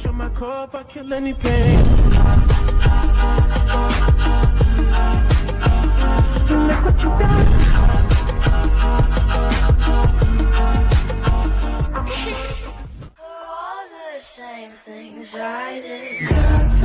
You're my cup, I kill anything. You like what you got. All the same things I did.